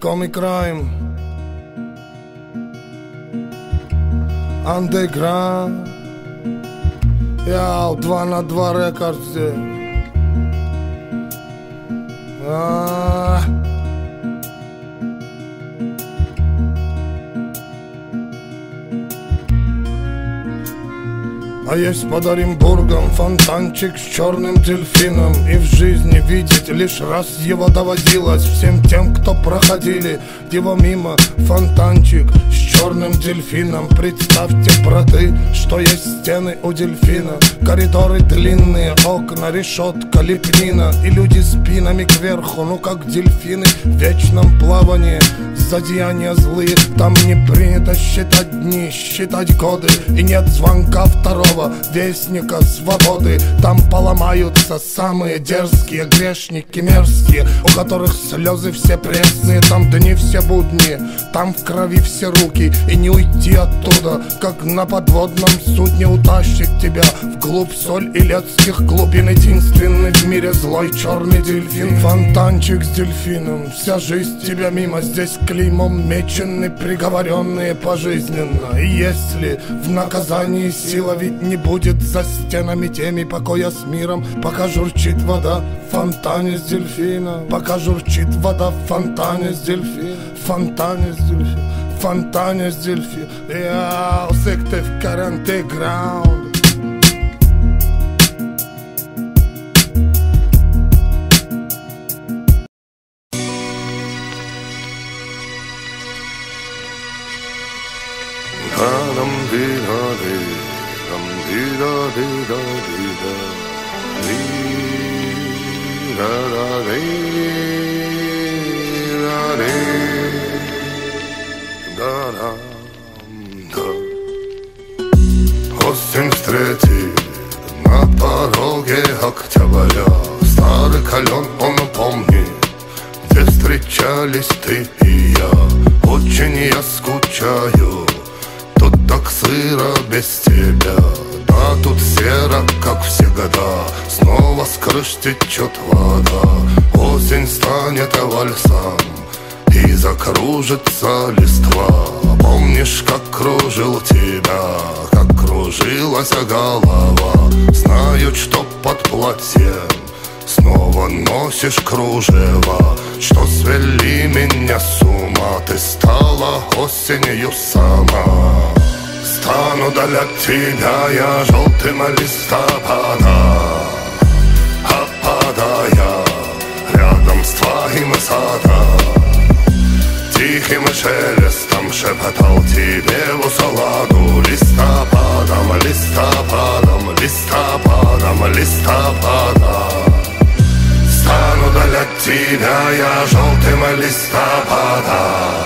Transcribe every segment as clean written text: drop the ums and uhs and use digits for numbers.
Comic Crime, Underground, Яу, 2 на 2 рекордс. А есть под Оренбургом фонтанчик с черным дельфином, и в жизни видеть лишь раз его доводилось всем тем, кто проходили его мимо. Фонтанчик с черным дельфином. Представьте, браты, что есть стены у дельфина, коридоры длинные, окна, решетка, лепнина, и люди спинами кверху, ну как дельфины в вечном плавании. Злодеяния злые, там не принято считать дни, считать годы, и нет звонка второго вестника свободы. Там поломаются самые дерзкие грешники мерзкие, у которых слезы все пресные. Там дни все будни, там в крови все руки, и не уйти оттуда, как на подводном судне. Утащит тебя вглубь соль илецких глубин. Единственный в мире злой черный дельфин. Фонтанчик с дельфином, вся жизнь тебя мимо. Здесь клеймом мечены приговоренные пожизненно. И если в наказании сила, ведь не будет за стенами теми покоя с миром. Пока журчит вода в фонтане с дельфином, пока журчит вода в фонтане с дельфином, в фонтане с дельфином, в фонтане с дельфином. Яу, сектив каранте граунд. Осень встретит на пороге октября. Старый колен, он помнит, где встречались ты и я. Очень я скучаю, тут так сыро без тебя. Да, тут серо, как все года, снова с крыш течет вода. Осень станет вальсом и закружится листва. Помнишь, как кружил тебя, как кружилась голова. Знают, что под платьем снова носишь кружева. Что свели меня с ума, ты стала осенью сама. Стану для тебя я желтым листопада, опадая рядом с твоим садом. Тихим шелестом шепотал тебе в усладу. Листопадом, листопадом, листопадом, листопадом. Стану для тебя я желтым листопадом,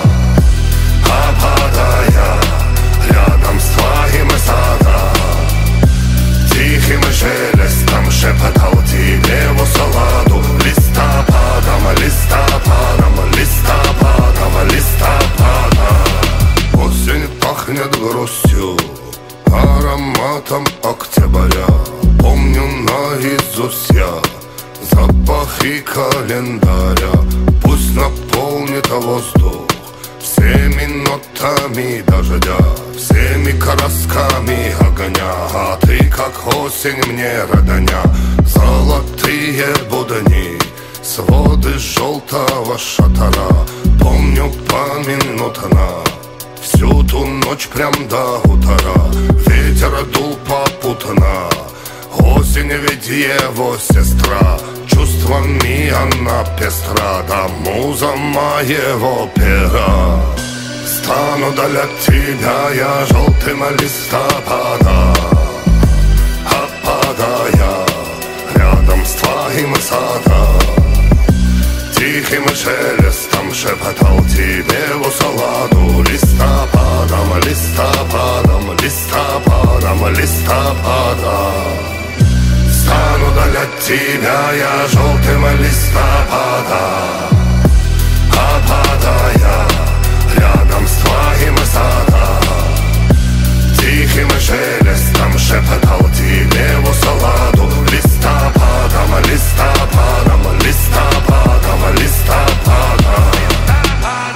опадая рядом с твоим садом. Тихим шелестом шепотал тебе в усладу. Листопадом, листопадом, листопадом, листопадом. Осень пахнет грустью, ароматом октября. Помню наизусть я запахи календаря. Пусть наполнит воздух всеми нотами дождя, всеми красками огня. А ты, как осень, мне родня. Золотые будни, своды желтого шатара. Помню поминутно всю ту ночь прям до утра. Ветер дул попутно, осень ведь его сестра. Чувствами она пестра, да муза моего пера. Стану для тебя я желтым листопадом, опадая рядом с твоим садом. Тихим шелестом шепотал тебе в усладу. Листопадом, листопадом, листопадом, листопадом. Стану для тебя я желтым листопадом, опадая рядом с твоим садом. Тихим шелестом шепотал тебе в усладу. Листопадом, листопадом, листопадом, листопадом.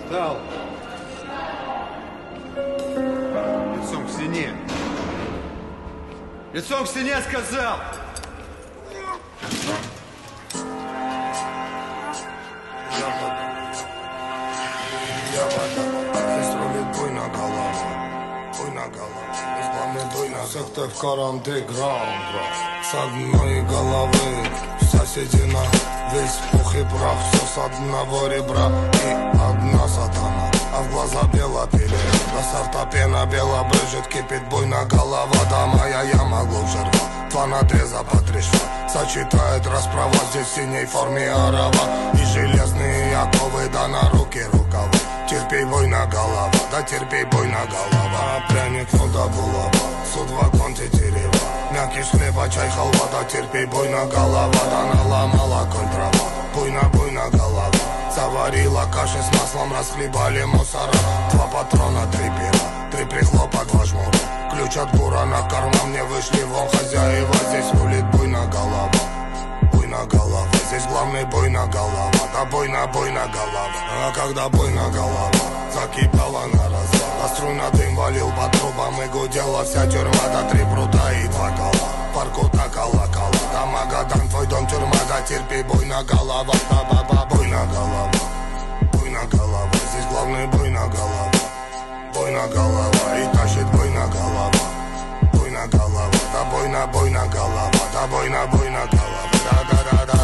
Встал. Лицом к стене. Лицом к стене, сказал! Секта в каранте граунд, с одной головы соседи на весь пух и прах. Все с одного ребра и одна сатана, а в глаза бело пили. До сорта пена бело брызжет, кипит буйно голова. Да моя яма глубже рва, два надреза по 3 шва. Сочетает расправа здесь в синей форме арава. И железные оковы, да на руки рукава. Терпей, война голова, да терпей, буйно голова. Пряник, ну да булава, судьба конти дерева. Мякиш хлеба, чай, халва, да терпей, буйно голова. Да наломала коль трава, буйно голова. Заварила каши с маслом, расхлебали мусора. 2 патрона, 3 пера, 3 прихлопа, 2 жмура. Ключ от бура на карман, мне вышли вон хозяева. Здесь рулит буйно голова, буйно голова. Здесь главный буйно голова, да буйно голова. А когда буйно голова закипала на развал, а струйно дым валил по трубам и гудела вся тюрьма. Да 3 прута и 2 кола, парку так колокола. Да Магадан, твой дом тюрьма, да терпи, буйно голова. Да баба, буйно голова, здесь главный буйно голова. Буйно голова и тащит буйно голова, да буйно голова, да буйно голова, да.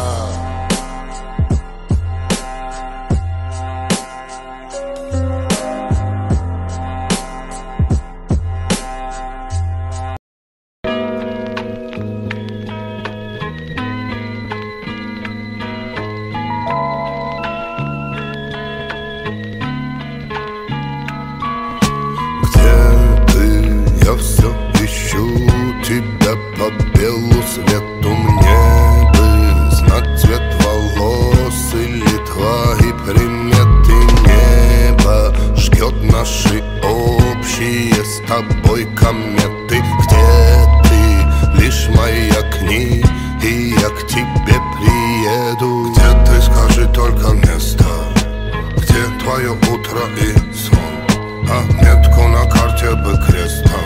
Я все ищу тебя по белу свету. Мне бы знать цвет волос или твои приметы. Небо ждет наши общие с тобой кометы. Где ты, лишь маякни, и я к тебе приеду. Где ты, скажи только место, где твое утро и сон. А метку на карте бы крестом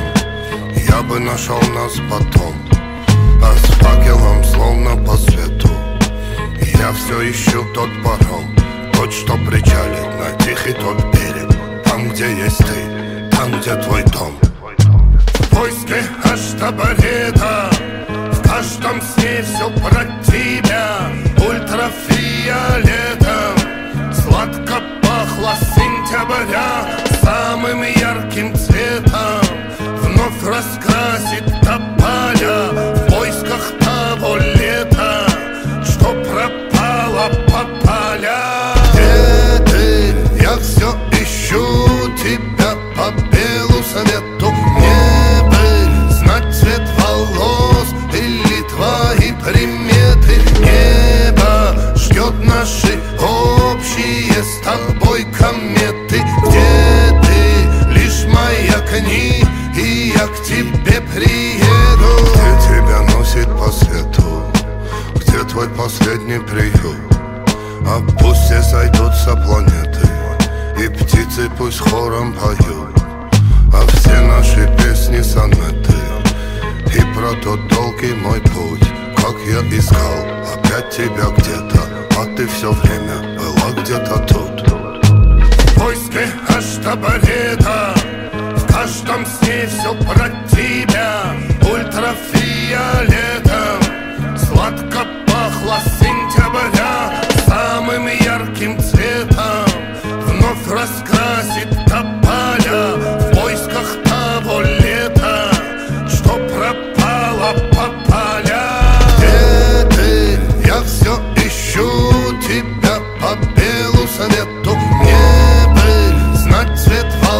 я бы нашел нас потом. А с факелом словно по свету я все ищу тот паром, тот, что причалит на тихий тот берег. Там, где есть ты, там, где твой дом. В поиске аж таборета, в каждом сне все про тебя. Ультрафиолетом сладко пахло сентября. Самым ярким цветом вновь раскрасит тополя. В поисках того лета, что пропало по полям. Где ты? Я все ищу тебя по белу свету. Мне бы знать цвет волос или твои приметы. Небо ждет наши общие с тобой кометы. Где ты? Лишь маякни, и я к тебе приеду. Где тебя носит по свету, где твой последний приют. А пусть все сойдутся планеты, и птицы пусть хором поют. А все наши песни сонеты, и про тот долгий мой путь. Как я искал опять тебя где-то, а ты все время была где-то тут. В поиске аж таборета, в каждом сне все про тебя. Ультрафиолетом сладко пахло сентября. Самым ярким цветом вновь раскрасит тополя. В поисках того лета, что пропало по полям. Где ты? Я все ищу тебя по белу свету. Мне бы знать цвет волос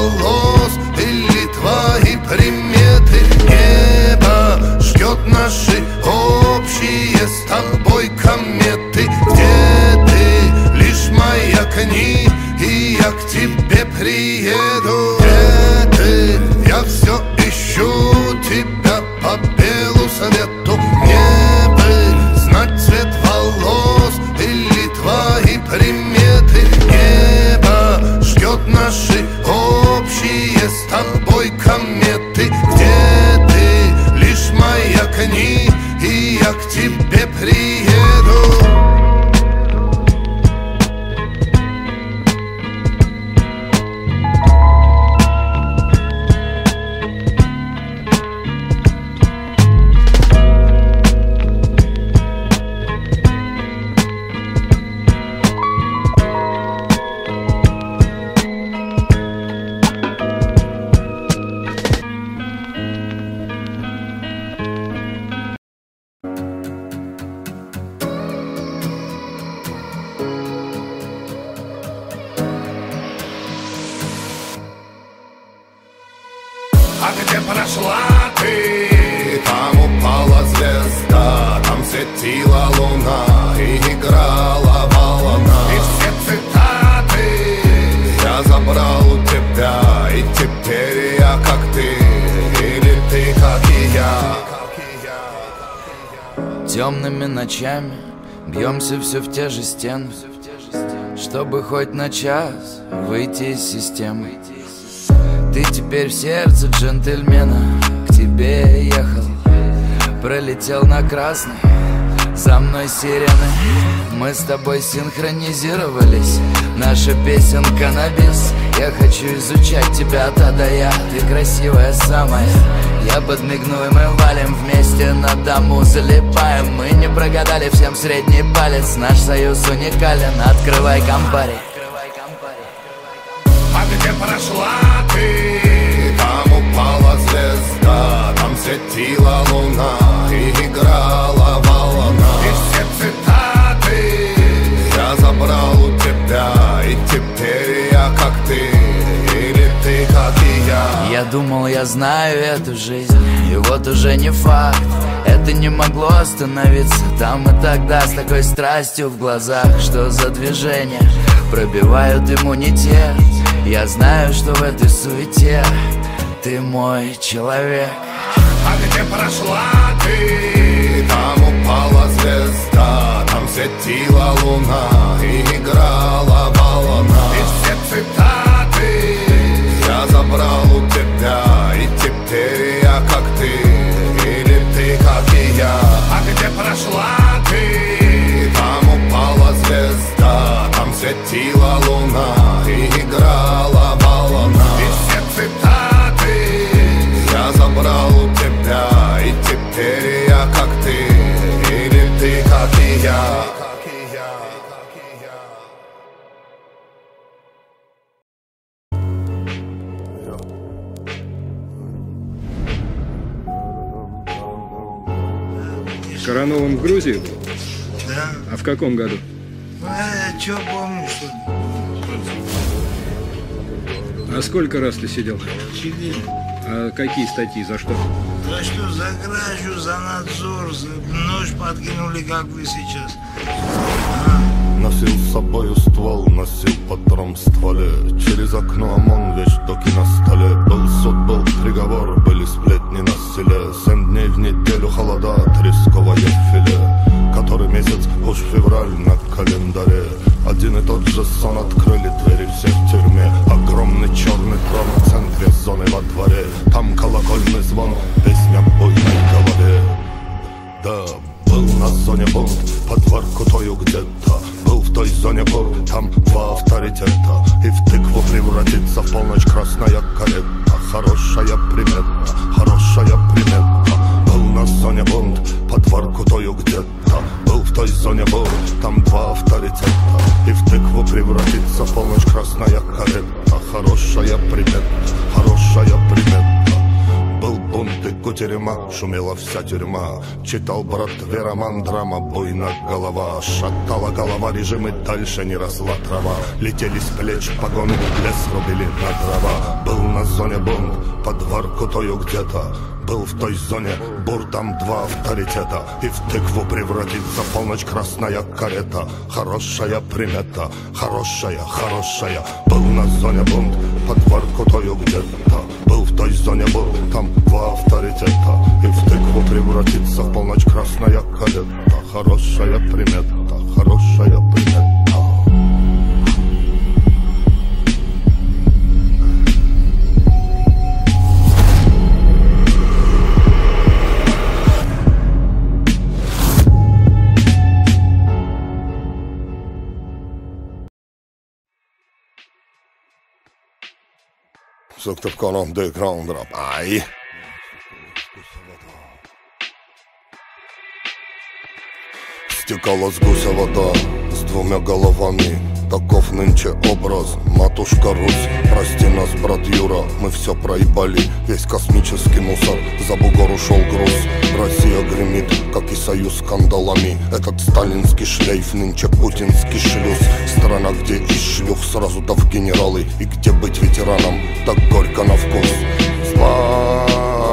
прошла ты, там упала звезда, там светила луна и играла волна. И все цитаты я забрал у тебя, и теперь я как ты, или ты как и я. Темными ночами бьемся все в те же стены, чтобы хоть на час выйти из системы. Ты теперь в сердце джентльмена, к тебе ехал, пролетел на красный, за мной сирены. Мы с тобой синхронизировались, наша песенка на бис. Я хочу изучать тебя от А до Я, ты красивая самая. Я подмигну, и мы валим вместе, на дому залипаем. Мы не прогадали, всем средний палец, наш союз уникален. Открывай компари. А где прошла ты, там упала звезда, там светила луна и играла волна. И все цитаты я забрал у тебя, и теперь я как ты, или ты как и я. Я думал, я знаю эту жизнь, и вот уже не факт. Это не могло остановиться там и тогда, с такой страстью в глазах. Что за движения пробивают иммунитет? Я знаю, что в этой суете ты мой человек. А где прошла ты, там упала звезда, там светила луна и играла волна. И все цитаты я забрал у тебя, и теперь я как ты, или ты как и я. А где прошла ты, там упала звезда, там светила луна и играла волна. И все цитаты я забрал у тебя, и теперь я как ты, или ты как и я. Коронован в Грузии был? Да. А в каком году? Ну, я чё помню, что А сколько раз ты сидел? 4. А какие статьи, за что? За что? За кражу, за надзор, за нож подкинули, как вы сейчас. Носил с собою ствол, носил патрон в стволе. Через окно ОМОН, вещдоки на столе. Был суд, был приговор, были сплетни на селе. 7 дней в неделю холода, тресковое филе. Который месяц, уж февраль на календаре. Один и тот же сон, открыли двери все в тюрьме. Огромный черный трон в центре зоны во дворе. Там колокольный звон, песня в буйной голове. Да, был на зоне бунт, под Воркутою где-то. Был в той зоне бунт, там 2 авторитета. И в тыкву превратится в полночь красная карета. Хорошая примета, хорошая примета. Был на зоне бунт, под Воркутою где-то. Был в той зоне бунт, там 2 авторитета. И в тыкву превратится в полночь красная карета. Хорошая примета, хорошая примета. Был бунт и кутерьма, шумела вся тюрьма. Читал брат роман, драма, буйна голова. Шатала голова, режим и дальше не росла трава. Летели с плеч погоны, лес рубили на дрова. Был на зоне бунт, под Воркутою где-то. Был в той зоне бур, там 2 авторитета. И в тыкву превратится в полночь красная карета. Хорошая примета, хорошая, хорошая. Был на зоне бунт, под Воркутою где-то. Был в той зоне бур, там 2 авторитета. И в тыкву превратится в полночь красная карета. Хорошая примета, хорошая примета. Sökte upp underground rap, aj. Стекала с гуся вода с 2 головами. Таков нынче образ, матушка Русь. Прости нас, брат Юра, мы все проебали. Весь космический мусор, за бугор ушел груз. Россия гремит, как и союз с кандалами. Этот сталинский шлейф, нынче путинский шлюз. Страна, где из шлюх сразу да в генералы. И где быть ветераном, так горько на вкус.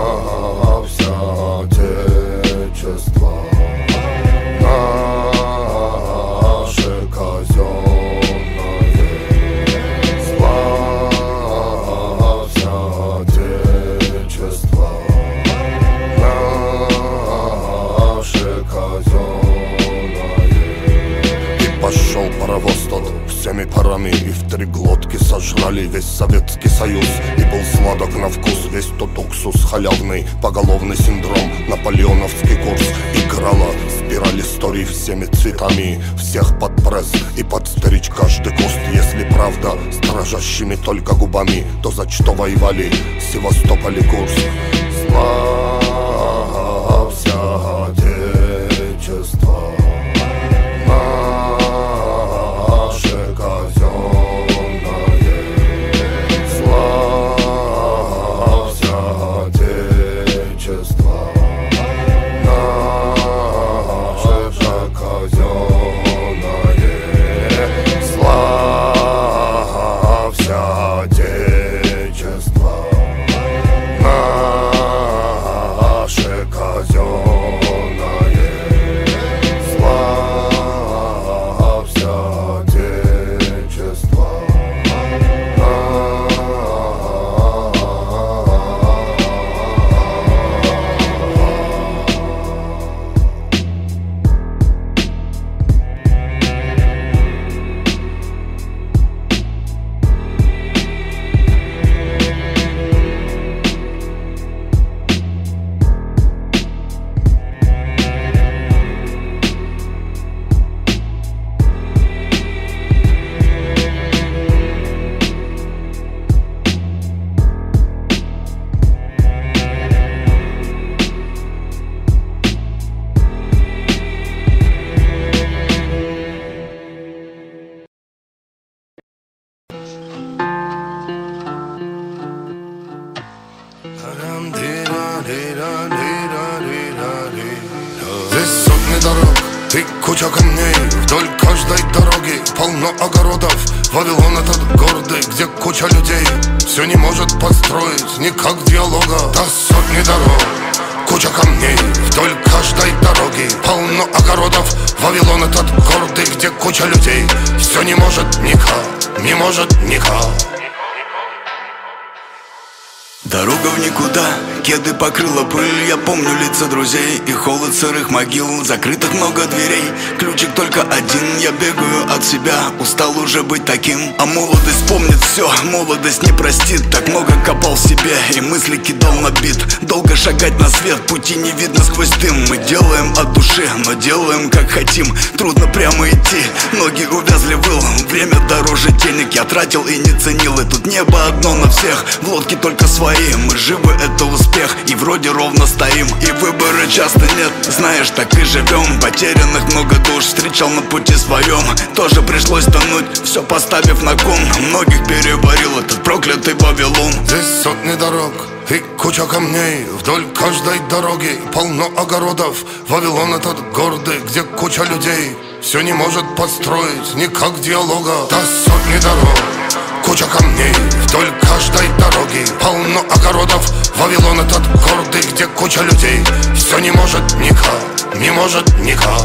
сожрали весь Советский Союз. И был сладок на вкус весь тот уксус халявный, поголовный синдром, наполеоновский курс. Играла спираль историй всеми цветами, всех под пресс и под стричь каждый куст. Если правда с дрожащими только губами, то за что воевали Севастополь и Курск? Славься, Отечество наше казенное. Славься, Отечество наше казенное. Славься, Отечество наше казенное. Славься, Отечество Здесь сотни дорог и куча камней. Вдоль каждой дороги полно огородов. Вавилон этот гордый, где куча людей все не может построить никак диалога. Да сотни дорог, куча камней. Вдоль каждой дороги полно огородов. Вавилон этот гордый, где куча людей все не может никак, не может никак. Дорога в никуда, кеды покрыла пыль. Я помню лица друзей и холод сырых могил. Закрытых много дверей, ключик только один. Я бегаю от себя, устал уже быть таким. А молодость помнит все, молодость не простит. Так много копал в себе и мысли кидал на бит. Долго шагать на свет, пути не видно сквозь дым. Мы делаем от души, но делаем как хотим. Трудно прямо идти, ноги увязли в ил. Время дороже денег, я тратил и не ценил. И тут небо одно на всех, в лодке только свои. Мы живы, это успех, и вроде ровно стоим. И выбора часто нет, знаешь, так и живем. Потерянных много душ встречал на пути своем. Тоже пришлось тонуть, все поставив на кон. Многих переварил этот проклятый Вавилон. Здесь сотни дорог и куча камней. Вдоль каждой дороги полно огородов. Вавилон этот гордый, где куча людей все не может построить никак диалога. Да сотни дорог, куча камней. Вдоль каждой дороги полно огородов. Вавилон этот гордый, где куча людей все не может никак, не может никак.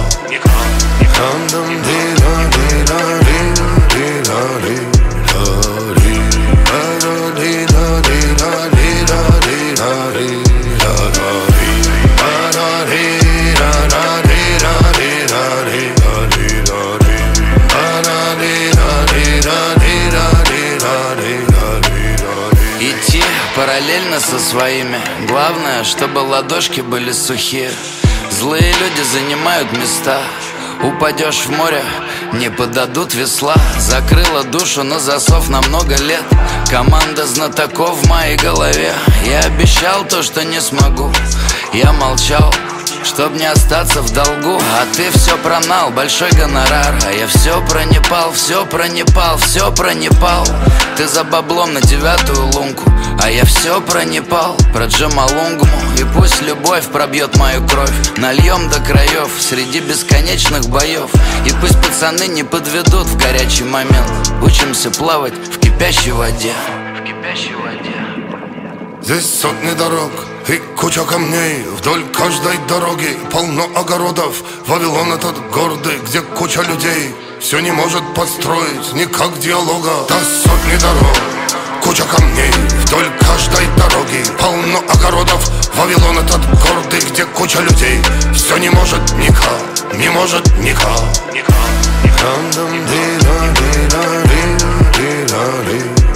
Идти параллельно со своими. Главное, чтобы ладошки были сухие. Злые люди занимают места. Упадешь в море, не подадут весла. Закрыла душу на засов на много лет. Команда знатоков в моей голове. Я обещал то, что не смогу. Я молчал, чтоб не остаться в долгу. А ты все пронал, большой гонорар. А я все про Непал, все про Непал, все про Непал. Ты за баблом на 9-ю лунку. А я все про Непал, про Джомолунгму. И пусть любовь пробьет мою кровь. Нальем до краев среди бесконечных боев. И пусть пацаны не подведут в горячий момент. Учимся плавать в кипящей воде. В кипящей воде. Здесь сотни дорог и куча камней. Вдоль каждой дороги полно огородов. Вавилон этот гордый, где куча людей все не может построить никак диалога. Да сотни дорог, куча камней. Вдоль каждой дороги полно огородов. Вавилон этот гордый, где куча людей все не может никак, не может никак.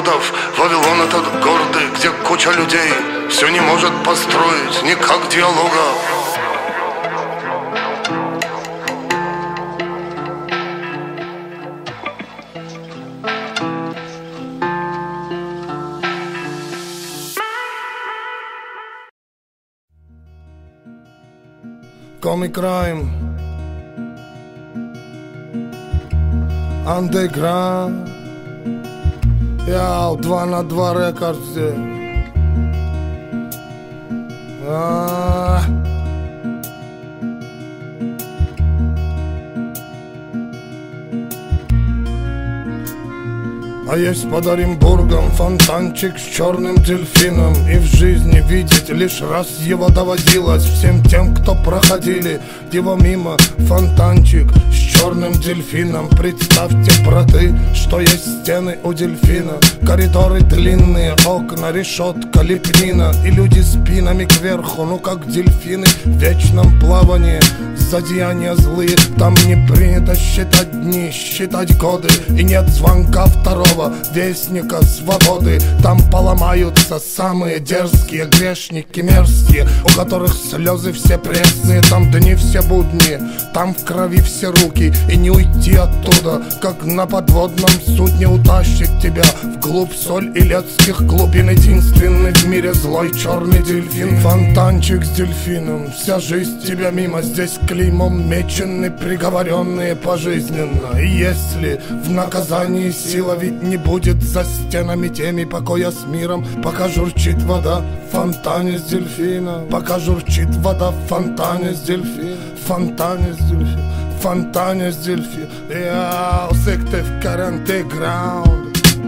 заводов. Вавилон этот гордый, где куча людей все не может построить никак диалога. Comic Crime Underground. Я 2 на 2 рекорд здесь. А есть под Оренбургом фонтанчик с черным дельфином. И в жизни видеть лишь раз его доводилось всем тем, кто проходили его мимо. Фонтанчик с черным дельфином. Представьте, браты, что есть стены у дельфина. Коридоры длинные, окна, решетка, лепнина. И люди спинами кверху, ну как дельфины в вечном плавании. Зодеяния злые, там не принято считать дни, считать годы. И нет звонка второго вестника свободы. Там поломаются самые дерзкие грешники мерзкие, у которых слезы все пресные. Там дни все будни, там в крови все руки. И не уйти оттуда, как на подводном судне. Утащит тебя вглубь соль илецких глубин. Единственный в мире злой черный дельфин. Фонтанчик с дельфином, вся жизнь тебя мимо. Здесь клеймом мечены приговоренные пожизненно. И если в наказании сила, ведь не будет за стенами теми покоя с миром. Пока журчит вода в фонтане с дельфина. Пока журчит вода в фонтане с дельфина. Фонтане с дельфина. Фонтане с дельфина. Я секте в карантеграунд.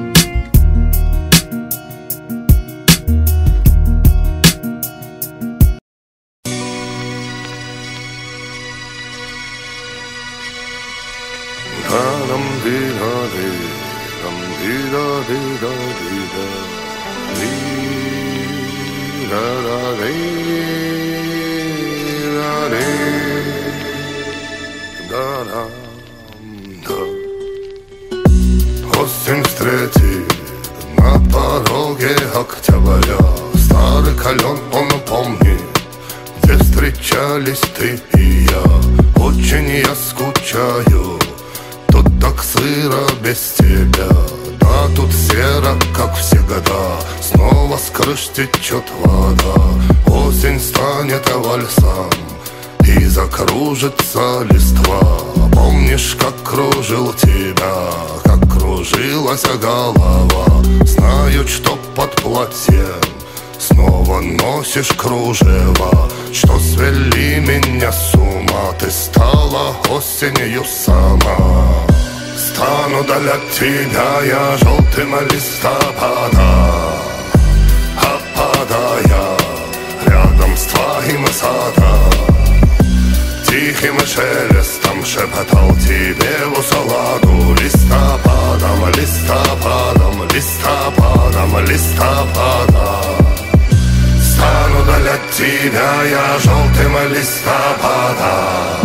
Осень встретит на пороге октября. Старый кален он упомнит, где встречались ты и я. Очень я скучаю, тут так сыро без тебя. Да тут серо, как все года, снова с крыш течет вода. Осень станет вальсом и закружится листва. Помнишь, как кружил тебя, как кружилась голова. Знаю, что под платьем снова носишь кружева. Что свели меня с ума, ты стала осенью сама. Стану для тебя я желтым листопада, опадая рядом с твоим садом. Тихим шелестом шепотал тебе в усладу. Листопадом, листопадом, листопадом, листопадом. Стану для тебя я желтым листопадом,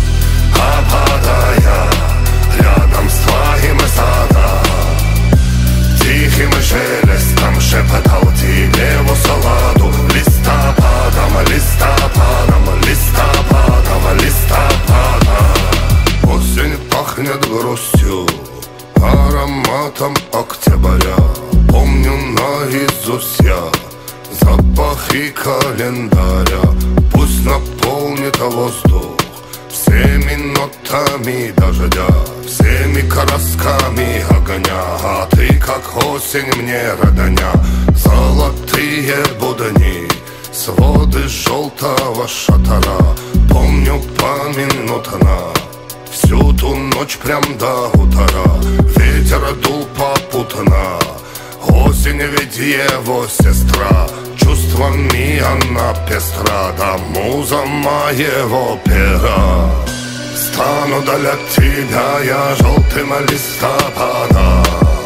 опадая рядом с твоим садом. Тихим шелестом шепотал тебе в усладу. Листопадом, листопадом, листопадом, листопадом. Осень пахнет грустью, ароматом октября. Помню наизусть я запахи календаря. Пусть наполнит воздух всеми нотами дождя, всеми красками огня. А ты, как осень, мне родня. Золотые будни, своды желтого шатра. Помню поминутно всю ту ночь прям до утра. Ветер дул попутно, осень ведь его сестра. Чувствами она пестра, да муза моего пера. Стану для тебя я желтым листопадом,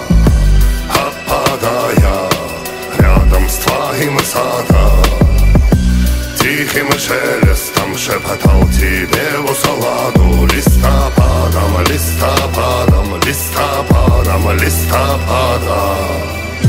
опадая рядом с твоим садом. Тихим шелестом шепотал тебе в усладу. Листопадом, листопадом, листопадом, листопадом.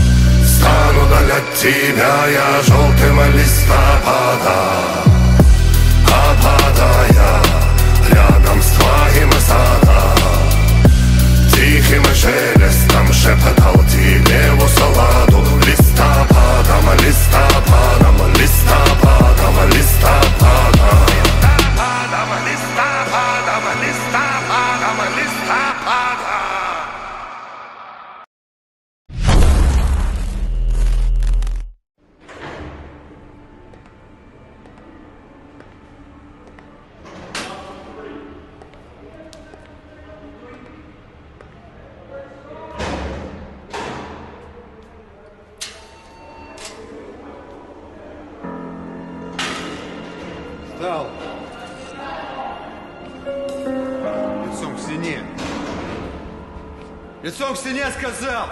сказал. Лицом к стене. Лицом к стене сказал.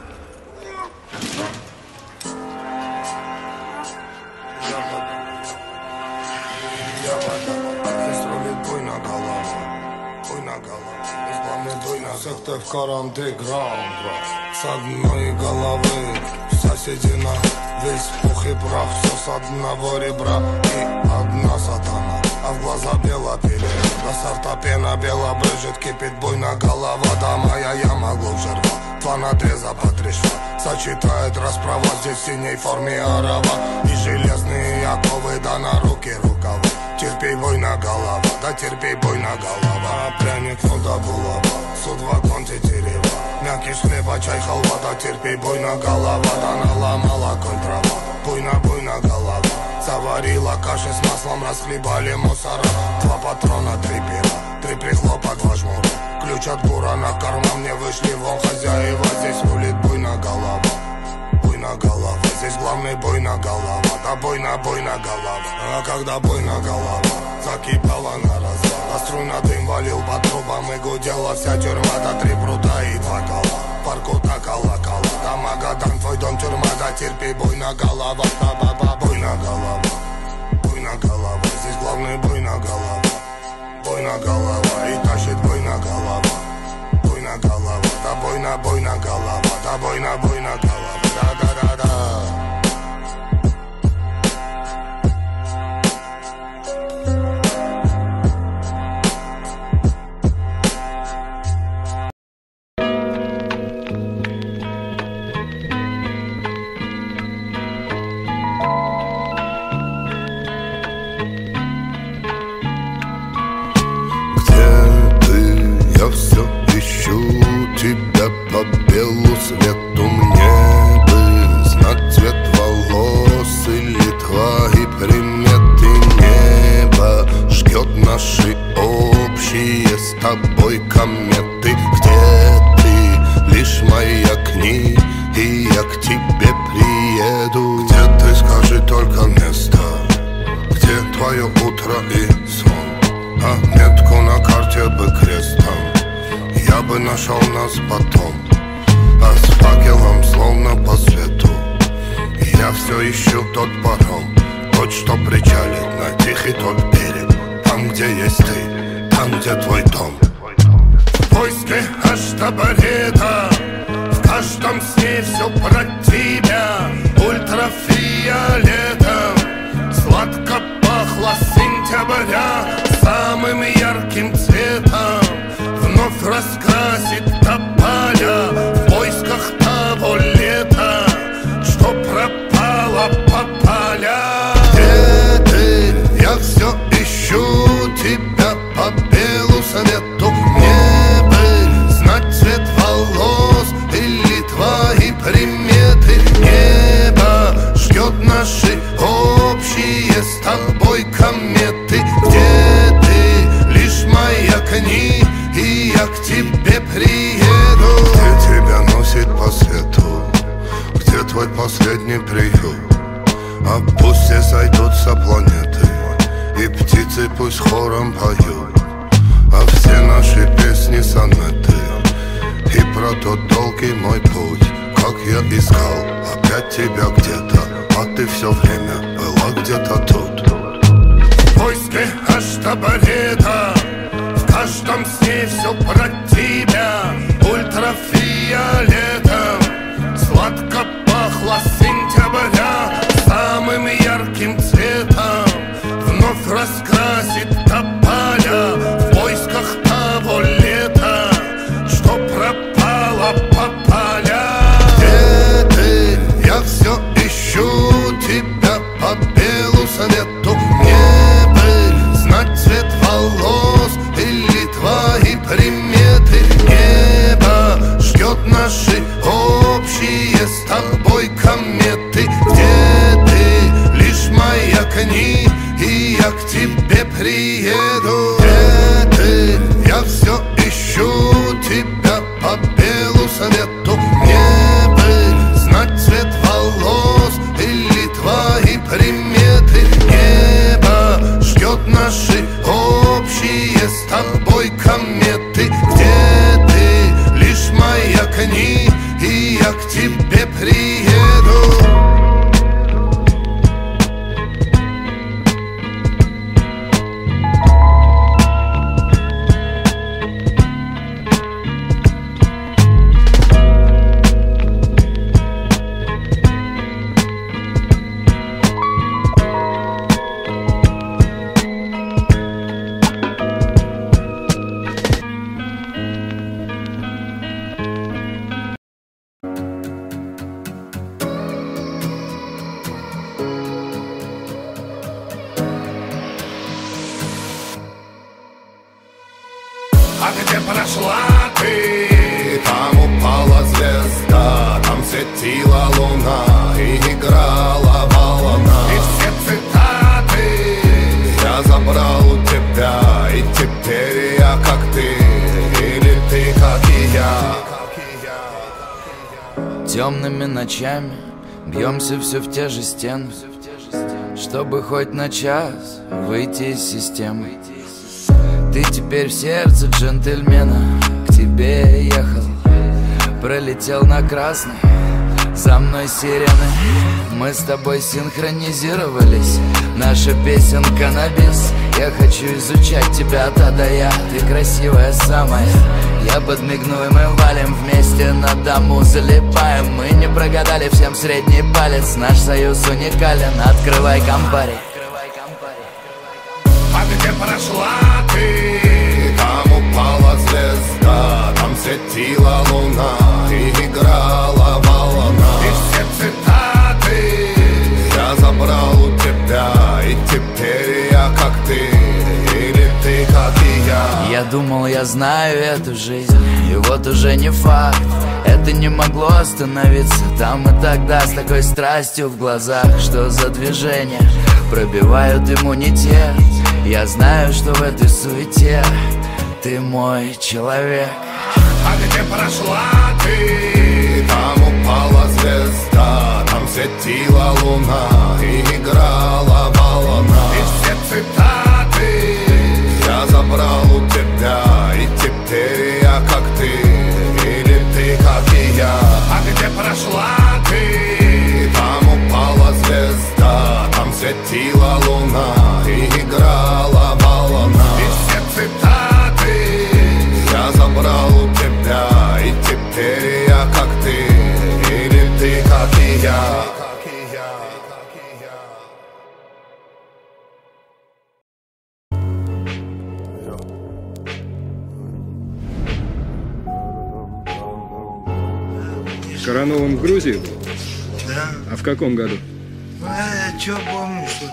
Сектор в карантеграунд, с одной головы соседи на весь пух и прах. Все с одного ребра и одна сатана, а в глаза бело пили. До сорта пена бело брызжет, кипит буйна голова. Да моя яма глубже рва, два надреза по 3 шва. Сочетает расправа, здесь в синей форме орава и железные оковы, да на руки рукава. Терпей, буйна голова, да терпей, буйна голова. Пряник, ну да булава, судьба конти терева. Мякиш хлеба, чай, халва, да терпей, буйна голова. Да наломала коль трава, буйна голова. Заварила каши с маслом, расхлебали мусора. 2 патрона, 3 пера, 3 прихлопа, 2 жмура. Ключ от бура на карма, мне вышли вон хозяева. Здесь рулит буйна голова, буйна голова. Здесь главный буйна голова, да буйна голова. А когда буйна голова закипала на развал, а струйно дым валил по трубам и гудела вся тюрьма. Да 3 прута и 2 кола, парку так колокола. Да Магадан, твой дом тюрьма, да терпи, буйна голова. Да буйна голова, буйна голова. Здесь главный буйна голова, буйна голова. И тащит буйна голова, буйна голова. Да буйна голова, да буйна голова. Да. Я все ищу тебя по белу свету. Мне бы знать цвет волос или твои приметы. Небо ждет наши общие с тобой кометы. Где ты, лишь маякни, и я к тебе приеду. Где ты, скажи только место, где твое утро и сон. А метку на карте бы крестом я бы нашел нас потом. А с факелом словно по свету я все ищу тот паром, тот, что причалит на тихий тот берег. Там, где есть ты, там, где твой дом. В поиске аж табурета, в каждом сне все про тебя. Ультрафиолетом сладко пахло сентября. Самым ярким цветом вновь раскрасит тополя. В поисках того лета, что пропало по полям. Где ты? Я все ищу тебя по белу свету. Мне бы знать цвет волос или твои приметы. Небо ждет наши общие с тобой кометы. Где ты? Лишь маякни, и я к тебе приеду. Где тебя носит по свету, где твой последний приют. А пусть все сойдут со планеты, и птицы пусть хором поют. А все наши песни сонеты, и про тот долгий мой путь. Как я искал опять тебя где-то, а ты все время была где-то тут. В поиске аж табурета, в каждом сне все про тебя. Ультрафиолетом сладко пахло сентября. Самым ярким цветом вновь раскрасит тополя. В поисках того лета, что пропало по полям. Где ты? Я все ищу тебя по белу свету. Мне бы знать цвет волос или твои приметы. Небо ждет наши общие с тобой кометы. Где ты? Лишь маякни, и я к тебе приеду. Где ты? Я все ищу тебя по белу свету. Мне бы знать цвет волос или твои приметы. Небо ждет А где прошла ты? Там упала звезда, там светила луна и играла волна. И все цитаты я забрал у тебя, и теперь я как ты, или ты как и я. Темными ночами бьемся все в те же стены, чтобы хоть на час выйти из системы. Ты теперь в сердце джентльмена, к тебе ехал, пролетел на красный, за мной сирены. Мы с тобой синхронизировались, наша песенка на бис. Я хочу изучать тебя от А до Я, ты красивая самая. Я подмигну и мы валим вместе на дому, залипаем. Мы не прогадали, всем средний палец, наш союз уникален. Открывай компари. А где прошла ты? Там упала звезда, там светила луна и играла волна. И все цитаты я забрал у тебя, и теперь я как ты, или ты как и я. Я думал, я знаю эту жизнь, и вот уже не факт. Это не могло остановиться там и тогда, с такой страстью в глазах. Что за движения пробивают иммунитет? Я знаю, что в этой суете ты мой человек. А где прошла ты? Там упала звезда, там светила луна и играла волна. И все цитаты я забрал у тебя, и теперь я как ты, или ты как и я. А где прошла ты? Там упала звезда, там светила луна и играла волна. И все цитаты я забрал у тебя, и теперь я как ты, или ты как и я. Коронованным в Грузии был? Да. А в каком году? Ну, я чё помню, что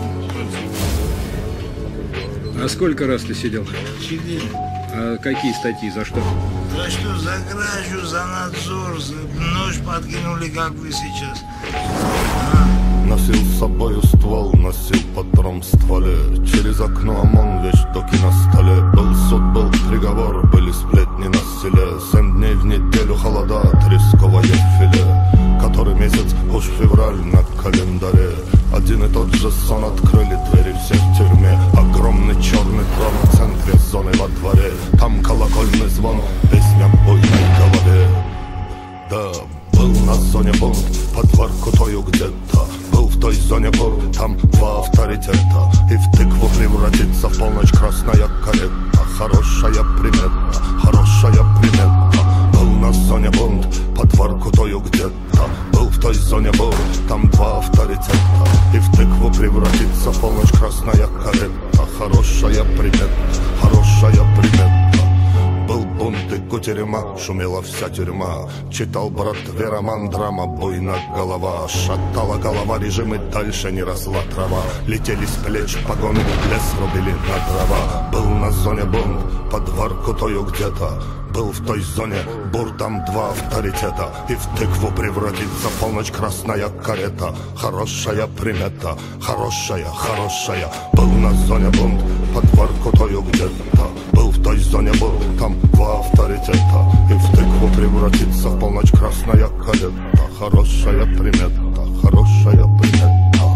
А сколько раз ты сидел? 4. А какие статьи, за что? За что? За кражу, за надзор, нож подкинули, как вы сейчас. Носил с собою ствол, носил патрон в стволе. Через окно ОМОН, вещдоки на столе. Был суд, был приговор, были сплетни на селе. 7 дней в неделю холода, тресковое филе. Который месяц, уж февраль на календаре. Один и тот же сон, открыли двери все в тюрьме. Огромный черный трон в центре зоны во дворе. Там колокольный звон, песня в буйной голове. Да, был на зоне бунт, под Воркутою где-то. Был в той зоне бур, там 2 авторитета. И в тыкву превратится в полночь красная карета. Хорошая примета, хорошая примета. Был на зоне бунт, под Воркутою где-то. Был в той зоне бур, там 2 авторитета. И в тыкву превратится в полночь красная карета. Хорошая примета, хорошая примета. Был бунт и кутерьма, шумела вся тюрьма. Читал брат Вероман, драма, буйна голова. Шатала голова, режим, и дальше не росла трава. Летели с плеч погоны, лес рубили на дрова. Был на зоне бунт, под Воркутою где-то. Был в той зоне бур, там 2 авторитета. И в тыкву превратится в полночь красная карета. Хорошая примета, хорошая, хорошая. Был на зоне бунт, под Воркутою где-то. Был в той зоне бур, там 2 авторитета. И в тыкву превратится в полночь красная карета. Хорошая примета, хорошая примета.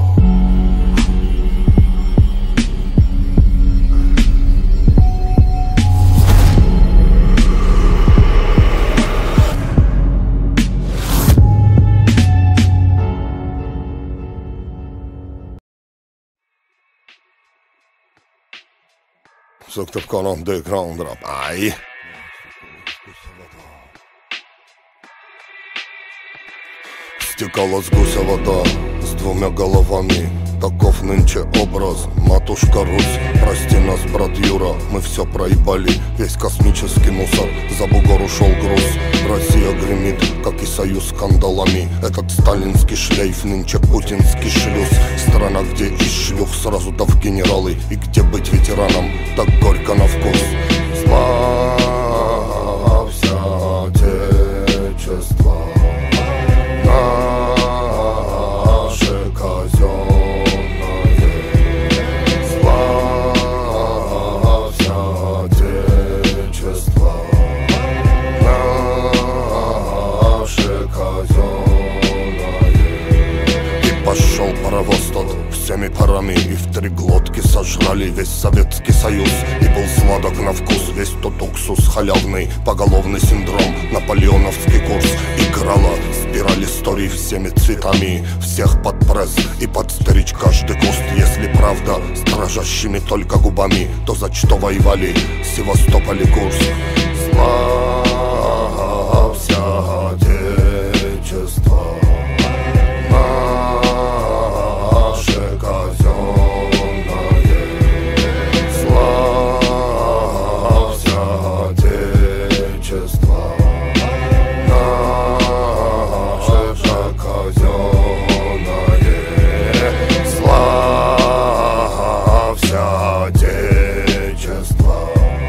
Sökte upp kanon, dök krandrap. Aj! Стекала с гуся вода с 2 головами. Таков нынче образ, матушка Русь. Прости нас, брат Юра, мы все проебали. Весь космический мусор, за бугор ушел груз. Россия гремит, как и союз кандалами. Этот сталинский шлейф, нынче путинский шлюз. Страна, где из шлюх сразу да в генералы. И где быть ветераном, так горько на вкус. всеми парами, и в 3 глотки сожрали весь Советский Союз. И был сладок на вкус весь тот уксус халявный, поголовный синдром, наполеоновский курс. Играла спираль историй всеми цветами, всех под пресс и под стричь каждый куст. Если правда с дрожащими только губами, то за что воевали Севастополь и Курск? Славься, Отечество наше казенное, славься, Отечество наше казенное, славься, Отечество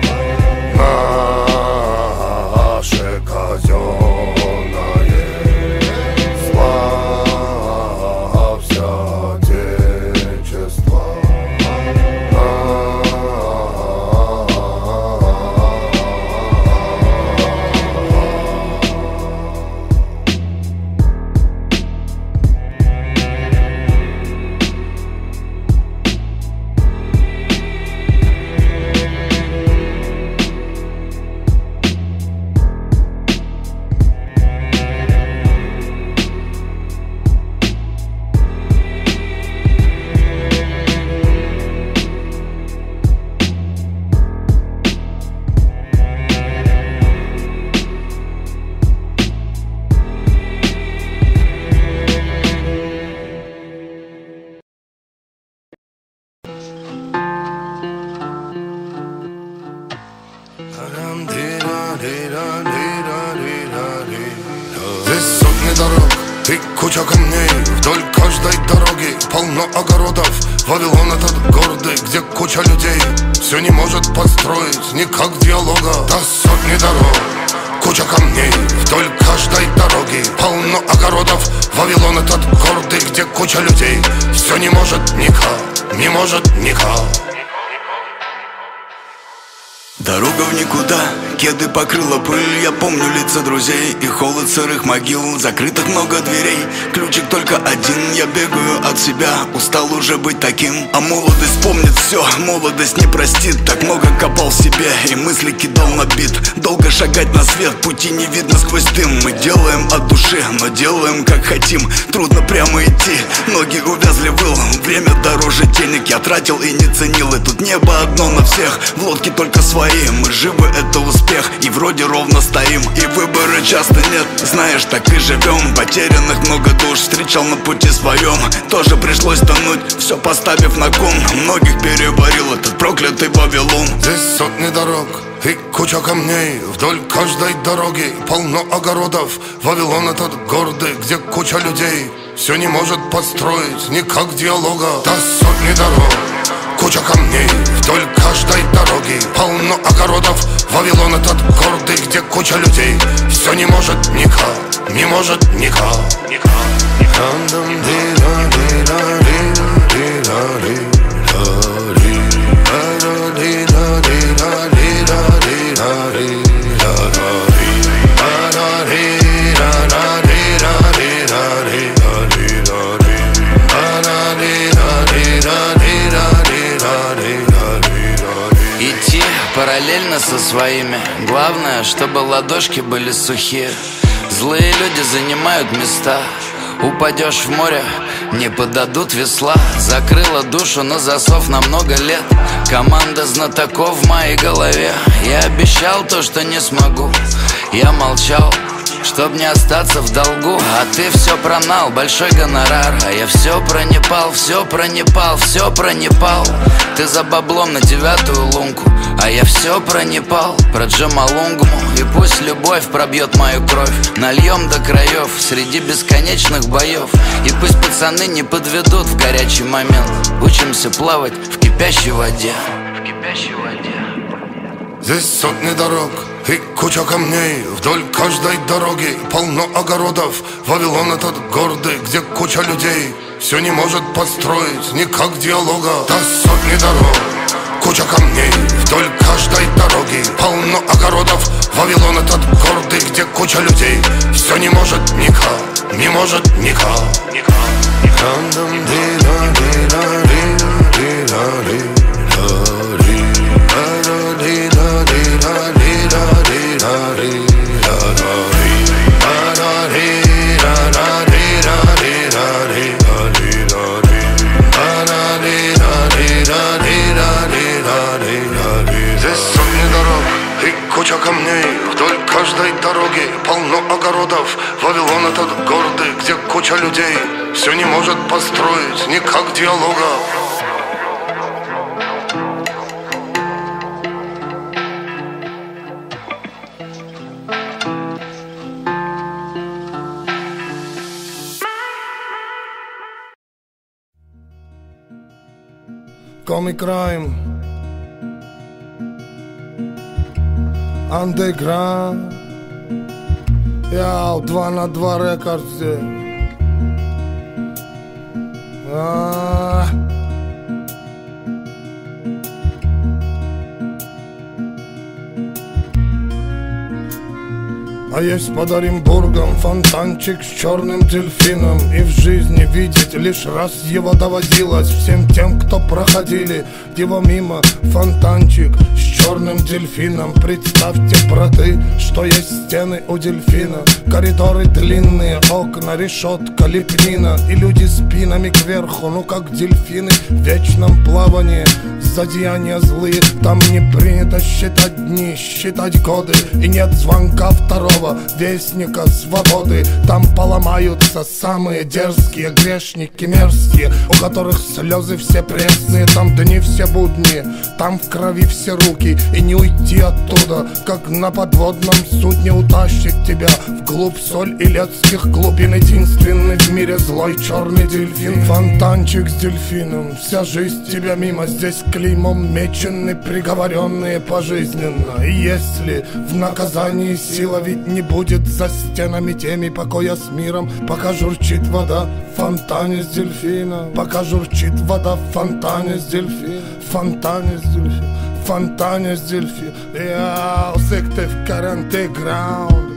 наше казенное, славься, Отечество Здесь сотни дорог и куча камней, вдоль каждой дороги полно огородов. Вавилон этот гордый, где куча людей все не может построить никак диалога. Да сотни дорог, куча камней, вдоль каждой дороги полно огородов. Вавилон этот гордый, где куча людей все не может никак, не может никак. Дорога в никуда, кеды покрыла пыль. Я помню лица друзей и холод сырых могил. Закрытых много дверей, ключик только один. Я бегаю от себя, устал уже быть таким. А молодость помнит все, молодость не простит. Так много копал в себе и мысли кидал на бит. Долго шагать на свет, пути не видно сквозь дым. Мы делаем от души, но делаем как хотим. Трудно прямо идти, ноги увязли в ил. Время дороже денег я тратил и не ценил. И тут небо одно на всех, в лодке только свои. Мы живы, это успех, и вроде ровно стоим. И выбора часто нет, знаешь, так и живем. Потерянных много душ встречал на пути своем. Тоже пришлось тонуть, все поставив на кон. Многих переварил этот проклятый Вавилон. Здесь сотни дорог и куча камней, вдоль каждой дороги полно огородов. Вавилон этот гордый, где куча людей все не может построить никак диалога. Да сотни дорог, куча камней, вдоль каждой дороги полно огородов. Вавилон этот гордый, где куча людей все не может никак, не может никак. Идти параллельно со своими. Главное, чтобы ладошки были сухие. Злые люди занимают места. Упадешь в море, не подадут весла. Закрыла душу на засов на много лет. Команда знатоков в моей голове. Я обещал то, что не смогу. Я молчал, чтоб не остаться в долгу. А ты все пронал, большой гонорар. А я все про Непал, все про Непал, все про Непал. Ты за баблом на 9-ю лунку, а я все про Непал, про Джомолунгму. И пусть любовь пробьет мою кровь, нальем до краев среди бесконечных боев. И пусть пацаны не подведут в горячий момент. Учимся плавать в кипящей воде, в кипящей воде. Здесь сотни дорог и куча камней, вдоль каждой дороги полно огородов. Вавилон этот гордый, где куча людей все не может построить никак диалога. Да сотни дорог, куча камней, вдоль каждой дороги полно огородов. Вавилон этот гордый, где куча людей все не может никак, не может никак. и куча камней. Вдоль каждой дороги полно огородов. Вавилон этот гордый, где куча людей все не может построить никак диалога. Comic Crime Underground. Яу, 2 на 2 рекорд здесь. А есть под Оренбургом фонтанчик с черным дельфином. И в жизни видеть лишь раз его доводилось. Всем тем, кто проходили его мимо. Фонтанчик с черным дельфином. Представьте, браты, что есть стены у дельфина. Коридоры длинные, окна, решетка, лепнина. И люди спинами кверху, ну как дельфины в вечном плавании. Злодеяния злые, там не принято считать дни, считать годы. И нет звонка второго вестника свободы. Там поломаются самые дерзкие грешники мерзкие, у которых слезы все пресные. Там дни все будни, там в крови все руки. И не уйти оттуда, как на подводном судне. Утащит тебя вглубь соль и летских глубин. Единственный в мире злой черный дельфин. Фонтанчик с дельфином, вся жизнь тебя мимо. Здесь клеймом мечены приговоренные пожизненно. И если в наказании сила, ведь не будет за стенами теми покоя с миром. Пока журчит вода в фонтане с дельфина. Пока журчит вода в фонтане с дельфина. Фонтане с дельфина. Фонтане с дельфина. Я усекте в карантеграунд.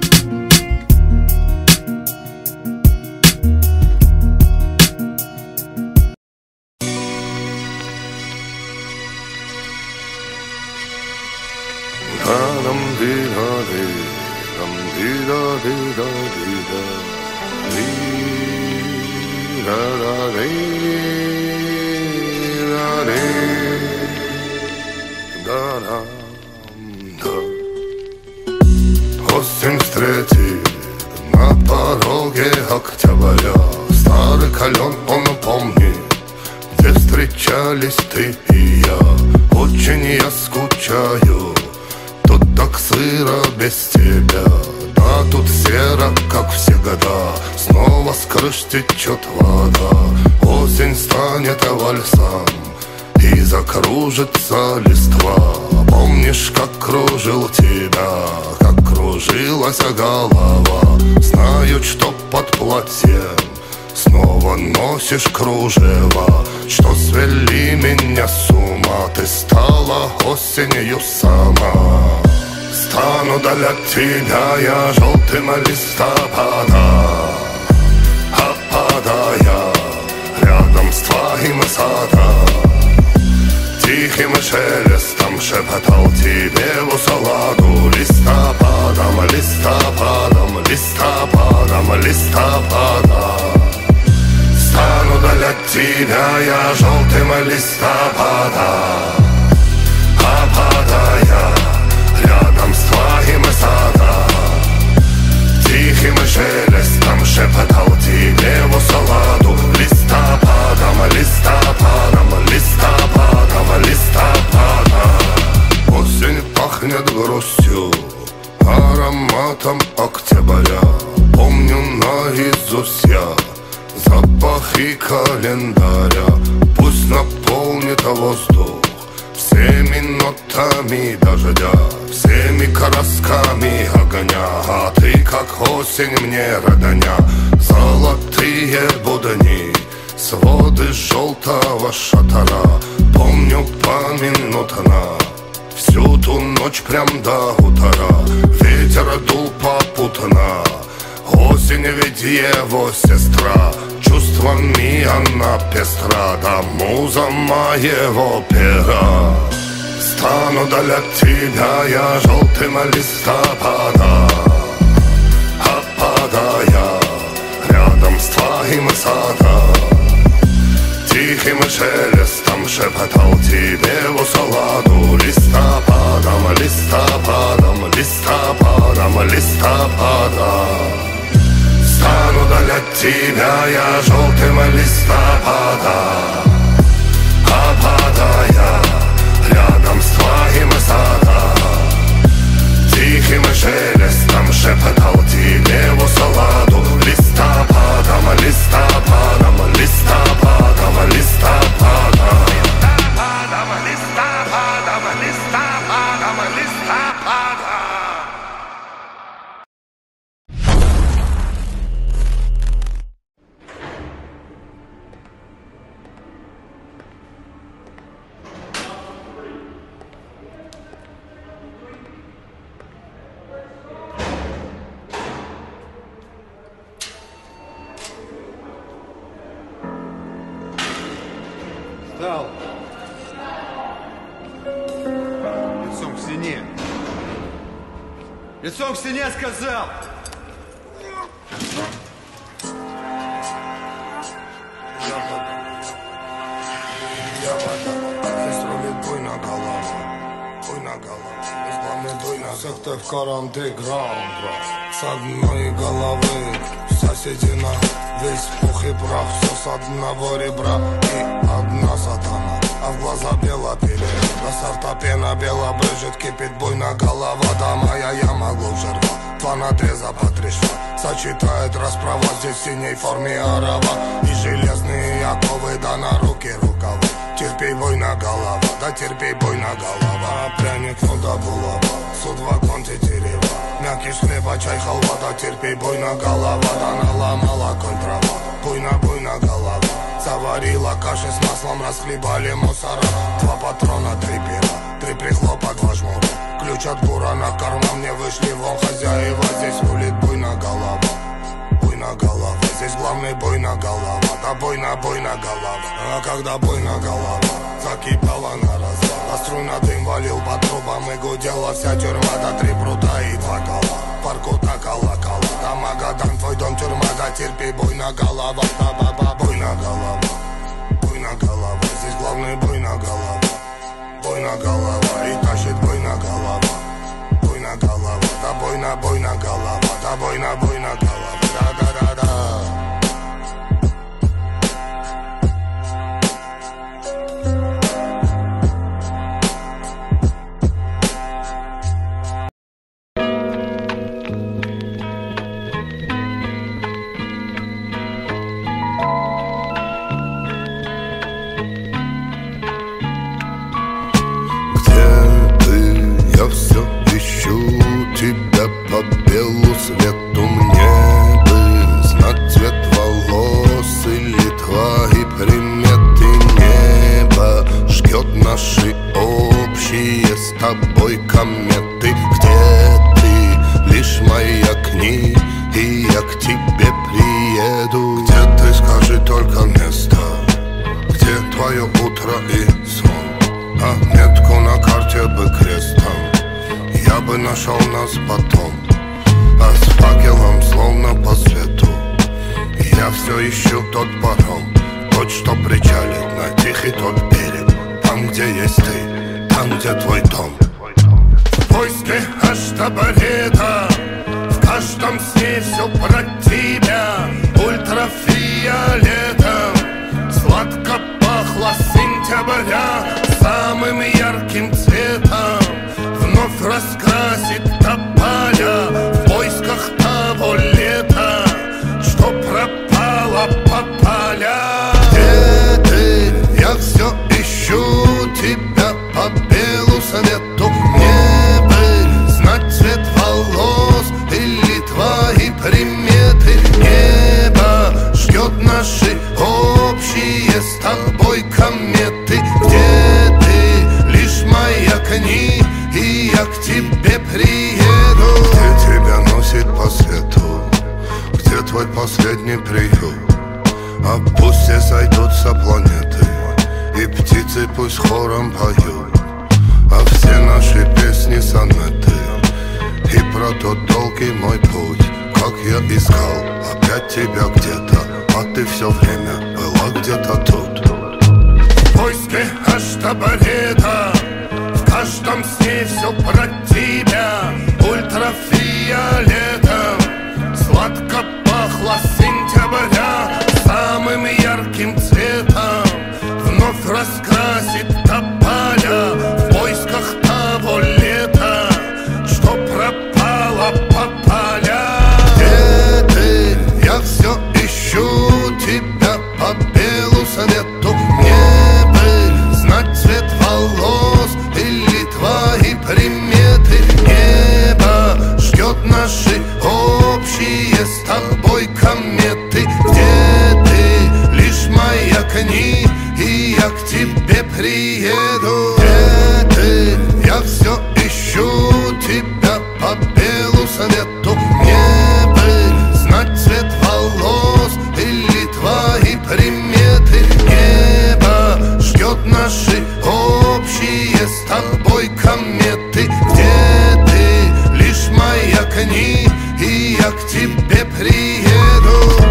Осень встретит на пороге октября. Старый колен он помнит, где встречались ты и я. Очень я скучаю, тут так сыро без тебя. Да, тут серо, как все года. Снова с крыш течет вода. Осень станет вальсом и закружится листва. Помнишь, как кружил тебя, как кружилась голова. Знаю, что под платьем снова носишь кружева. Что свели меня с ума, ты стала осенью сама. Стану для тебя я желтым листопадом, опадая рядом с твоим садом. Тихим шелестом шепотал тебе в усладу. Листопадом, листопадом, листопадом, листопадом. Стану для тебя я желтым листопадом, опадая рядом с твоим садом. Тихим шелестом шепотал тебе в усладу. Листопадом, листопадом, листопадом, листопадом. Осень пахнет грустью, ароматом октября. Помню наизусть я запахи календаря. Пусть наполнит воздух всеми нотами дождя, всеми красками огня. А ты, как осень, мне родня. Золотые будни, своды желтого шатара. Помню поминутно всю ту ночь прям до утра. Ветер дул попутно, осень ведь его сестра. Чувствами она пестра, да муза моего пера. Стану для тебя я желтым листопадом, опадая рядом с твоим садом. Тихим шелестом шепотал тебе в усладу. Листопадом, листопадом, Сияя желтым листопада, опадая рядом с твоим садом, тихим шелестом шепотал тебе в усладу. Листопадом, листопадом, листопадом, листопадом, листопадом, листопадом, листопадом, листопадом. Встал. Лицом к стене. Лицом к стене, сказал! Здесь рулит буйна голова, буйна голова. Бесплавный буйна сектор в карантиграунд. С одной головы соседи на весь пух и прах. Все с одного ребра и одна сатана, а в глаза бело пили. До сорта пена бело брызжет, кипит буйна голова. Да моя яма глубже рва, два надреза по 3 шва. Сочетает расправа здесь в синей форме арава. И железные оковы, да на руки рукава. Терпей, буйна голова, да терпей, буйна голова. Пряник, ну да булава, судва конти терева. Мякиш хлеба, чай, халва, да терпей, буйна голова. Да наломала конь трава, буйна, буйна голова. Заварила каши с маслом, расхлебали мусора. 2 патрона, 3 пера, 3 прихлопа, 2 жмура. Ключ от бура на карман, мне вышли вон хозяева. Здесь рулит буйна голова, буйна голова. Здесь главный буйна голова, да буйна, буйна голова. А когда буйна голова закипала на развал, а струйно дым валил по трубам и гудела вся тюрьма. До 3 прута и 2 кола, парку так колокола. Да Магадан, твой дом тюрьма, да терпи, буйна голова. Ба-ба-ба, буйна голова, буйна голова. Здесь главный буйна голова, буйна голова. И тащит буйна голова, буйна голова. Да буйна, буйна голова, да буйна, буйна голова. Да-да-да-да. Я все ищу тебя по белу свету. Мне бы знать цвет волос или твои приметы. Небо жгет наши общие с тобой кометы. Где ты, лишь маякни, и я к тебе приеду. Где ты, скажи только место, где твое утро и сон. А метку на карте бы крестом я бы нашел нас потом. А с факелом словно по свету я все ищу тот паром, тот, что причалит на тихий тот берег. Там, где есть ты, там, где твой дом. В войске аж таборета, в каждом сне все про тебя. Ультрафиолетом сладко пахло сентября. Самым ярким цветом вновь раскрасит тополя в поисках того лета, что пропало по полям. Где ты? Я все ищу тебя по белу свету. Мне бы знать цвет волос или твои приметы. Небо ждет наши общие с тобой кометы. Где маякни, и я к тебе приеду. Где тебя носит по свету, где твой последний приют. А пусть все сойдутся планеты, и птицы пусть хором поют. А все наши песни сонеты, и про тот долгий мой путь. Как я искал опять тебя где-то, а ты все время была где-то тут. В войске аж таборета, в каждом сне все про тебя. Ультрафиолетом сладко пахло сентября. дни, и я к тебе приеду.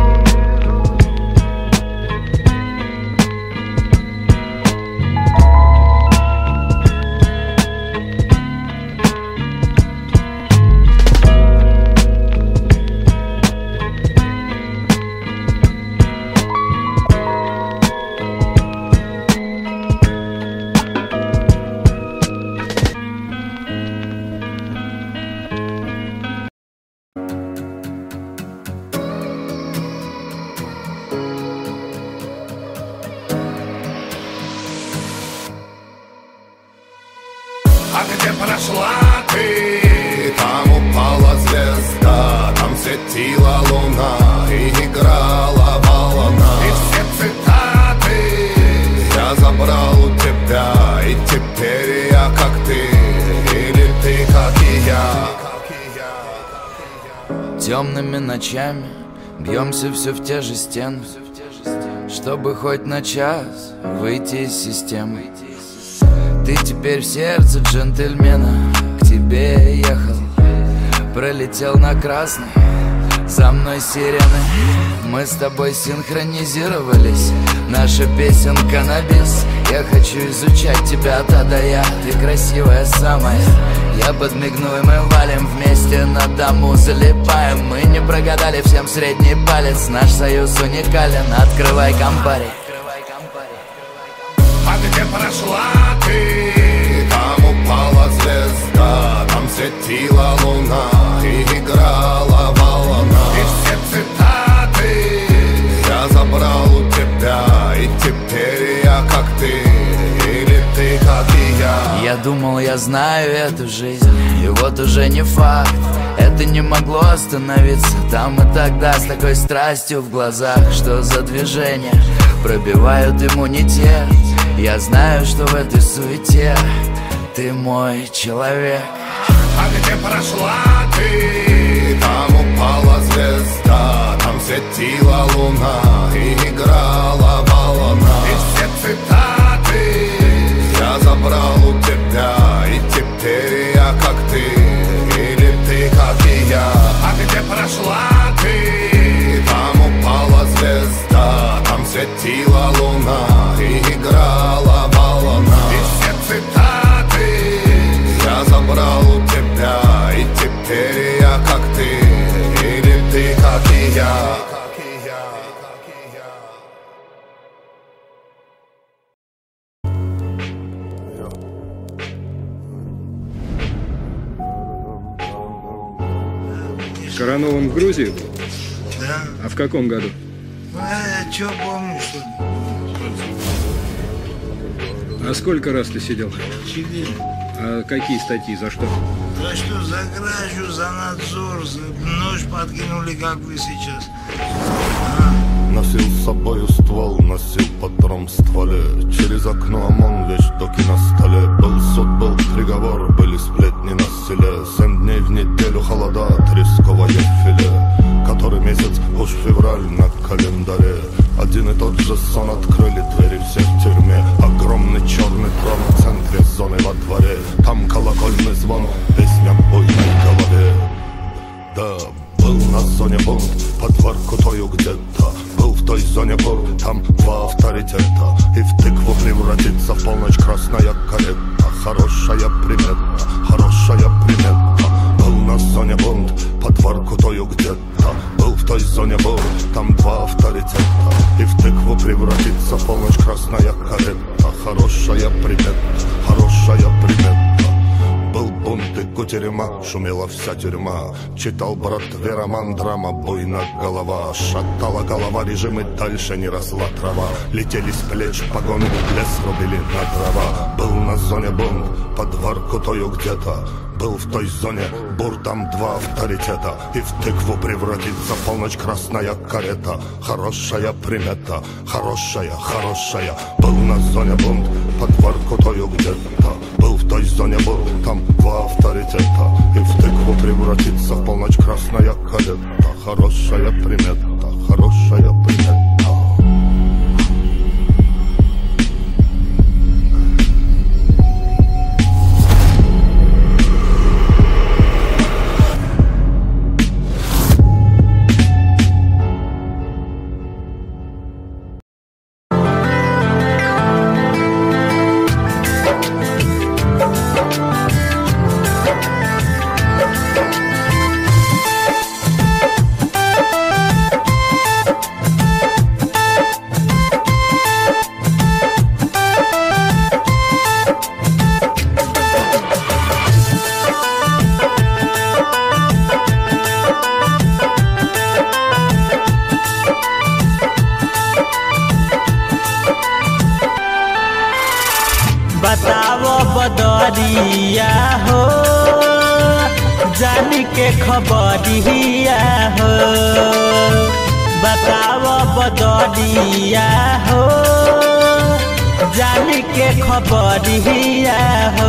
А где прошла ты? Там упала звезда, там светила луна и играла волна. И все цитаты я забрал у тебя, и теперь я как ты, или ты как и я. Темными ночами бьемся все в те же стены, чтобы хоть на час выйти из системы. Ты теперь в сердце джентльмена, к тебе ехал, пролетел на красный, за мной сирены. Мы с тобой синхронизировались, наша песенка на бис. Я хочу изучать тебя от А до Я, ты красивая самая. Я подмигну и мы валим вместе на дому, залипаем. Мы не прогадали всем средний палец, наш союз уникален. Открывай компари. А где прошла ты? Там упала звезда, там светила луна и играла волна. И все цитаты я забрал у тебя, и теперь я как ты, или ты как и я. Я думал, я знаю эту жизнь, и вот уже не факт. Это не могло остановиться там и тогда, с такой страстью в глазах. Что за движения пробивают иммунитет? Я знаю, что в этой суете ты мой человек. А где прошла ты? Там упала звезда, там светила луна и играла волна. И все цитаты я забрал у тебя, и теперь я как ты, или ты как и я. А где прошла ты? Там упала звезда, там светила луна и играла волна. И все цитаты я забрал у тебя, и теперь я как ты, или ты как и я. Коронованным в Грузии был? Да. А в каком году? Я чё помню, что А сколько раз ты сидел? 4. А какие статьи, за что? За что? За кражу, за надзор, нож подкинули, как вы сейчас. Носил с собою ствол, носил патрон в стволе. Через окно ОМОН, вещдоки на столе. Был суд, был приговор, были сплетни на селе. 7 дней в неделю холода, тресковое филе. Который месяц, уж февраль на календаре. Один и тот же сон, открыли двери все в тюрьме. Огромный черный трон в центре зоны во дворе. Там колокольный звон, песня в буйной голове. Да, был на зоне бунт, под Воркутою где-то. Был в той зоне бур, там 2 авторитета. И в тыкву превратится в полночь красная карета. Хорошая примета, хорошая примета. Был на зоне бунт, под Воркутою где-то. Был в той зоне бур, там 2 авторитета. И в тыкву превратится в полночь красная карета. Хорошая примета, хорошая примета. Был бунт и кутерьма, шумела вся тюрьма. Читал братве роман, драма, буйна голова. Шатала голова, режим, и дальше не росла трава. Летели с плеч погоны, лес рубили на дрова. Был на зоне бунт, под Воркутою где-то. Был в той зоне бур, там 2 авторитета. И в тыкву превратится в полночь красная карета. Хорошая примета, хорошая, хорошая. Был на зоне бунт, под Воркутою где-то. Был в той зоне бур, там 2 авторитета. И в тыкву превратится в полночь красная карета. Хорошая примета, хорошая примета. जानी के खबरिया हो बताव बदरिया हो जानी के खबरिया हो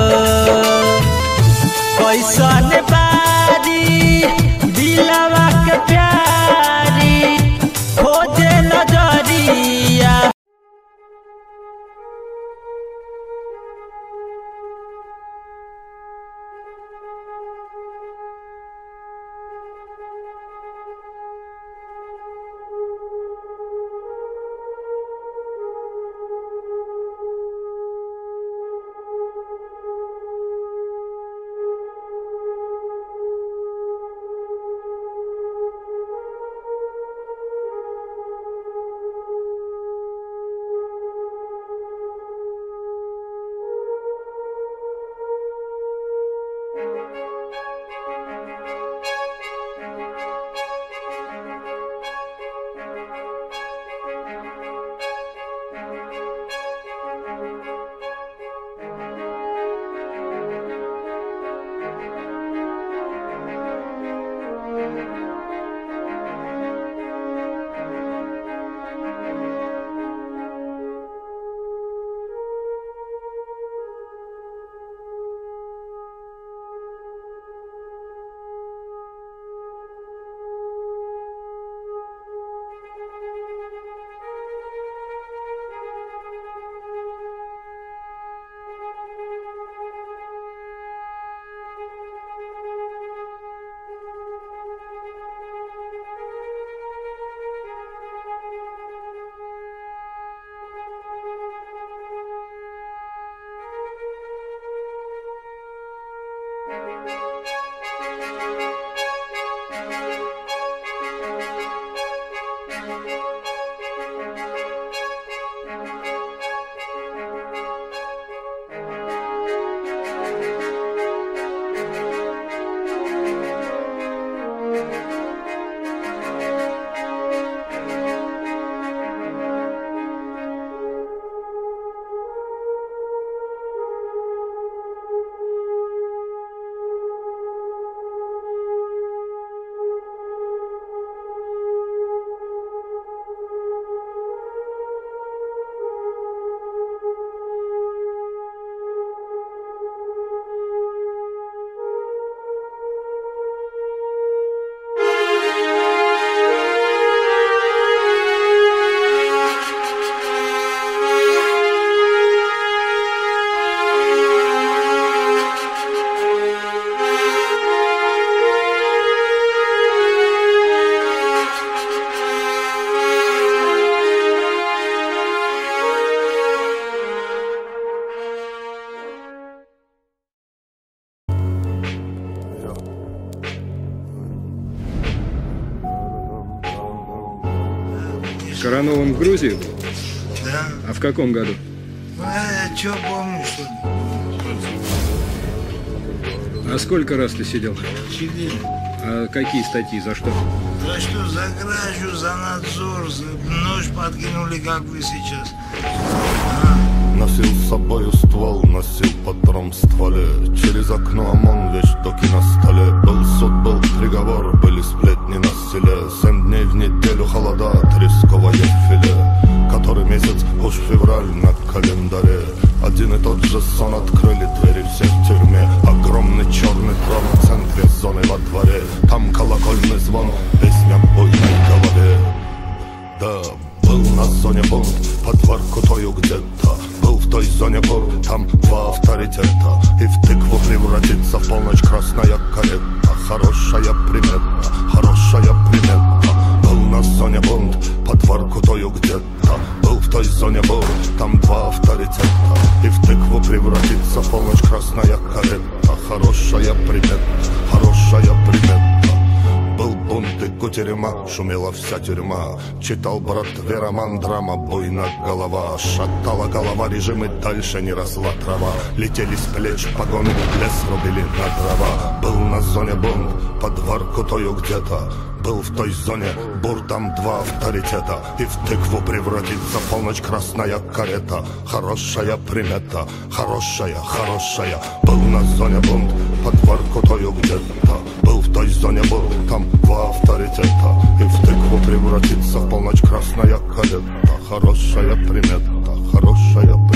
कैसन बारी दिलवा के प्यारी खोजे नजरिया। Коронован в Грузии был? Да. А в каком году? Я что помню, что ли? А сколько раз ты сидел? 4. А какие статьи, за что? За что? За кражу, за надзор, нож подкинули, как вы сейчас. Носил с собою ствол, носил патрон в стволе. Через окно ОМОН, вещдоки на столе. Был суд, был приговор, были сплетни на селе. 7 дней в неделю холода, тресковое филе. Который месяц, уж февраль на календаре. Один и тот же сон, открыли двери всех в тюрьме. Огромный черный трон в центре зоны во дворе. Там колокольный звон, песня в буйной голове. Да, был на зоне бунт, под Воркутою где-то. Был в той зоне бур, там 2 авторитета. И в тыкву превратится в полночь красная карета. Хорошая примета, хорошая примета. Был на зоне бунт, под Воркутою где-то. Был в той зоне бур, там 2 авторитета. И в тыкву превратится в полночь красная карета. Хорошая примета, хорошая примета. Был бунт бунты, кутерьма, шумела вся тюрьма. Читал братве роман, драма, буйна голова. Шатала голова, режимы, дальше не росла трава. Летели с плеч погоны, лес рубили на дрова. Был на зоне бунт, под Воркутою где-то. Был в той зоне бур, там два авторитета. И в тыкву превратится полночь красная карета. Хорошая примета, хорошая, хорошая. Был на зоне бунт, под Воркутою где-то. Был в той зоне бур, там два авторитета. И в тыкву превратится в полночь красная карета. Хорошая примета, хорошая